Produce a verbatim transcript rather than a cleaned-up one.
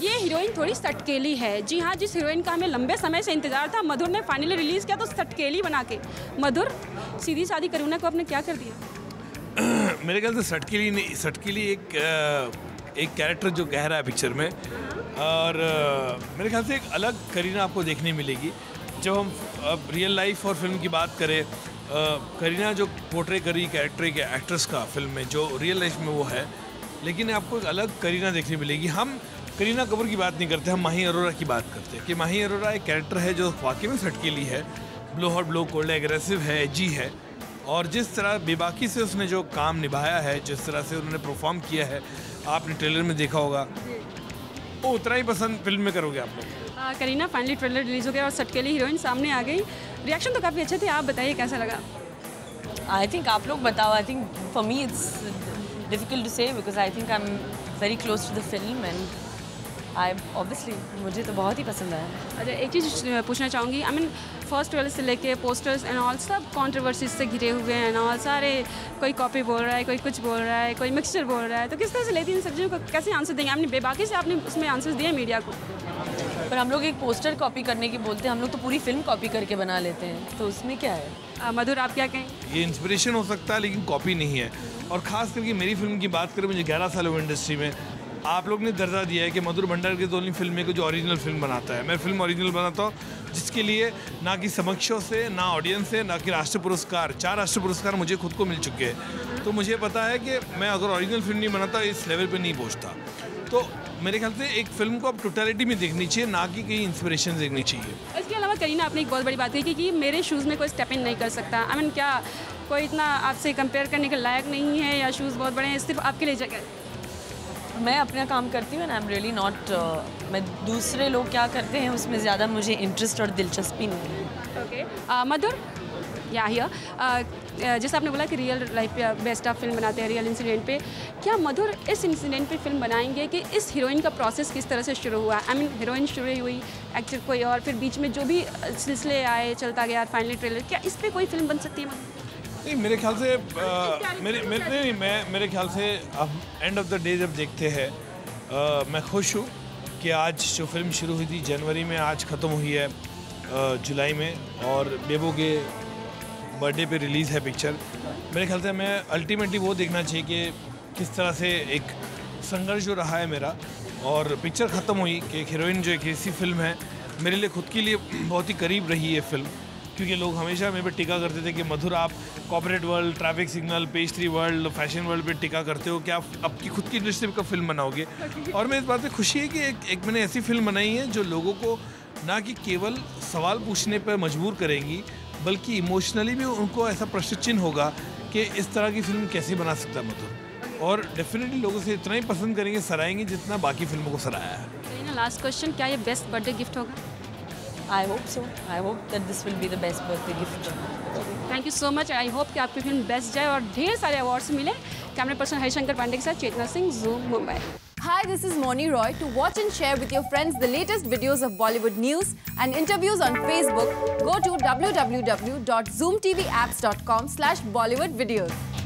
ये हीरोइन थोड़ी सटकेली है। जी हाँ, जिस हीरोइन का हमें लंबे समय से इंतजार था, मधुर ने फाइनली रिलीज़ किया तो सटकेली बना के। मधुर, सीधी सादी करीना को आपने क्या कर दिया? मेरे ख्याल से सटकेली नहीं, सटकेली एक एक कैरेक्टर जो कह रहा है पिक्चर में, और मेरे ख्याल से एक अलग करीना आपको देखने मिलेगी। जब हम अब रियल लाइफ और फिल्म की बात करें, करीना जो पोर्ट्रे करी कैरेक्टर एक एक्ट्रेस का फिल्म में, जो रियल लाइफ में वो है, लेकिन आपको एक अलग करीना देखने मिलेगी। हम करीना कपूर की बात नहीं करते, हम माही अरोरा की बात करते हैं कि माही अरोरा एक कैरेक्टर है जो वाकई में सटकेली है, blow hot blow cold, aggressive है, एजी है, और जिस तरह बेबाकी से उसने जो काम निभाया है, जिस तरह से उन्होंने परफॉर्म किया है, आपने ट्रेलर में देखा होगा, वो उतना ही पसंद फिल्म में करोगे आप लोग। करीना फाइनली ट्रेलर रिलीज़ हो गया और सटकेली हीरोइन सामने आ गई। रिएक्शन तो काफ़ी अच्छे थे, आप बताइए कैसा लगा? आई थिंक आप लोग बताओ। I think for me it's difficult to say because I think I am very close to the film and I obviously मुझे तो बहुत ही पसंद आया। अच्छा, एक चीज़ पूछना चाहूँगी, आई मीन फर्स्ट ट्रेलर से लेके पोस्टर्स एंड ऑल सब कंट्रोवर्सीज से घिरे हुए हैं एंड ऑल, सारे कोई कॉपी बोल रहा है, कोई कुछ बोल रहा है, कोई मिक्सचर बोल रहा है, तो किस तरह से लेती इन सब्जियों को कैसे आंसर देंगे? आपने बेबाकी से आपने उसमें आंसर्स दिए मीडिया को, पर हम लोग एक पोस्टर कॉपी करने की बोलते हैं, हम लोग तो पूरी फिल्म कॉपी करके बना लेते हैं, तो उसमें क्या है? आ, मधुर, आप क्या कहें? ये इंस्पिरेशन हो सकता है लेकिन कॉपी नहीं है। और ख़ास करके मेरी फिल्म की बात करें, मुझे ग्यारह साल हुए इंडस्ट्री में, आप लोग ने दर्जा दिया है कि मधुर भंडार की ओनली फिल्म है जो ओरिजिनल फिल्म बनाता है। मैं फिल्म ओरिजिनल बनाता हूँ जिसके लिए ना कि समीक्षकों से, ना ऑडियंस से, ना कि राष्ट्रीय पुरस्कार, चार राष्ट्रीय पुरस्कार मुझे खुद को मिल चुके हैं। तो मुझे पता है कि मैं अगर ओरिजिनल फिल्म नहीं बनाता इस लेवल पे नहीं पहुँचता। तो मेरे ख्याल से एक फिल्म को अब टोटलिटी में देखनी चाहिए, ना कि कहीं इंस्पिरेशन देखनी चाहिए। इसके अलावा करीना, आपने एक बहुत बड़ी बात कही कि मेरे शूज़ में कोई स्टेप इन नहीं कर सकता। आई मीन क्या कोई इतना आपसे कंपेयर करने के लायक नहीं है, या शूज़ बहुत बड़े हैं, सिर्फ आपके लिए जगह है? मैं अपना काम करती हूँ and I am really not, मैं दूसरे लोग क्या करते हैं उसमें ज़्यादा मुझे इंटरेस्ट और दिलचस्पी नहीं है। ओके, मधुर, या हियर, जैसे आपने बोला कि रियल लाइफ पे बेस्ट आप फिल्म बनाते हैं, रियल इंसिडेंट पे, क्या मधुर इस इंसिडेंट पे फिल्म बनाएंगे कि इस हीरोइन का प्रोसेस किस तरह से शुरू हुआ? आई मीन हीरोइन शुरू हुई, एक्टर कोई और, फिर बीच में जो भी सिलसिले आए, चलता गया, फाइनली ट्रेलर, क्या इस पर कोई फिल्म बन सकती है? नहीं, मेरे ख्याल से आ, मेरे मेरे नहीं मैं मेरे ख्याल से अब एंड ऑफ द डे जब देखते हैं, आ, मैं खुश हूँ कि आज जो फिल्म शुरू हुई थी जनवरी में, आज ख़त्म हुई है आ, जुलाई में, और बेबो के बर्थडे पे रिलीज़ है पिक्चर। मेरे ख्याल से मैं अल्टीमेटली वो देखना चाहिए कि किस तरह से एक संघर्ष जो रहा है मेरा, और पिक्चर ख़त्म हुई कि एक हीरोइन जो एक ऐसी फिल्म है मेरे लिए खुद के लिए बहुत ही करीब रही है फिल्म, क्योंकि लोग हमेशा मेरे पे टिका करते थे कि मधुर आप corporate world, traffic signal, page three world, fashion world पे टिका करते हो, क्या आप आपकी खुद की इंडस्ट्री का फिल्म बनाओगे? और मैं इस बात पे खुशी है कि एक, एक मैंने ऐसी फिल्म बनाई है जो लोगों को ना कि केवल सवाल पूछने पर मजबूर करेगी, बल्कि इमोशनली भी उनको ऐसा प्रश्न चिन्ह होगा कि इस तरह की फिल्म कैसे बना सकता है मधुर, और डेफिनेटली लोगों से इतना ही पसंद करेंगे, सराहेंगे जितना बाकी फिल्मों को सराहा है। लास्ट क्वेश्चन, क्या ये बेस्ट बर्थडे गिफ्ट होगा? I hope so. I hope that this will be the best birthday gift. Thank you so much. I hope कि आपकी फिल्म बेस्ट जाए और ढेर सारे अवार्ड्स मिले। कैमरा पर्सन हरिशंकर पांडे के साथ Chetna Singh, Zoom, Mumbai. Hi, this is Moni Roy. To watch and share with your friends the latest videos of Bollywood news and interviews on Facebook, go to w w w dot zoom t v apps dot com slash Bollywood videos.